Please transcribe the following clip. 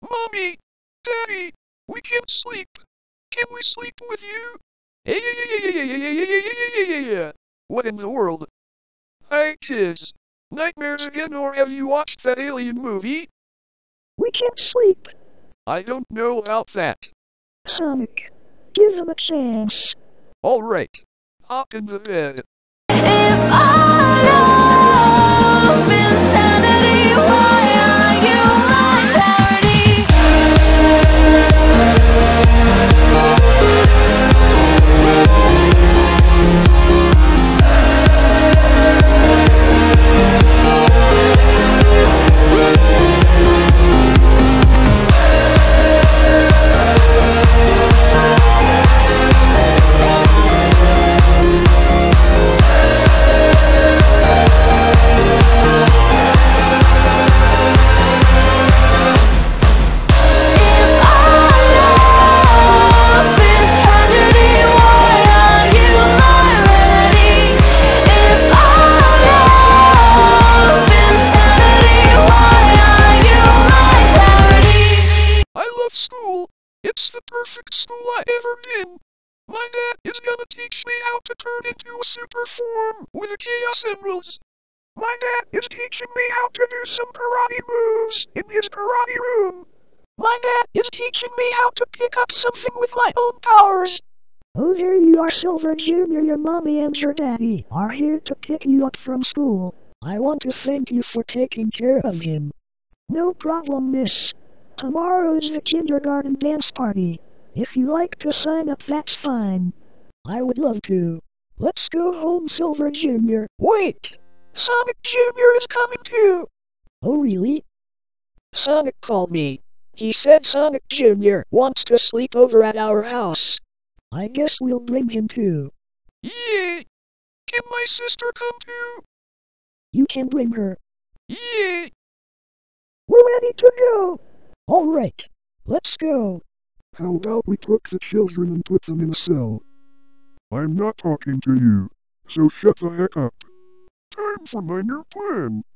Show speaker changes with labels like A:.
A: Mommy! Daddy! We can't sleep! Can we sleep with you? Yeah. What in the world? Hey kids! Nightmares again, or have you watched that alien movie?
B: We can't sleep.
A: I don't know about that.
B: Sonic, give him a chance.
A: Alright. Hop in the bed.
C: If I love insanity, why are you my parody?
A: It's the perfect school I ever been. My dad is gonna teach me how to turn into a super form with a chaos emeralds. My dad is teaching me how to do some karate moves in his karate room. My dad is teaching me how to pick up something with my own powers.
B: Oh, there you are, Silver Jr. Your mommy and your daddy are here to pick you up from school. I want to thank you for taking care of him. No problem, miss. Tomorrow is the kindergarten dance party. If you like to sign up, that's fine. I would love to. Let's go home, Silver Jr.
A: Wait! Sonic Jr. is coming too!
B: Oh, really?
A: Sonic called me. He said Sonic Jr. wants to sleep over at our house.
B: I guess we'll bring him too.
A: Yay! Can my sister come too?
B: You can bring her.
A: Yay!
B: We're ready to go! Alright, let's go.
D: How about we took the children and put them in a cell? I'm not talking to you, so shut the heck up. Time for my new plan.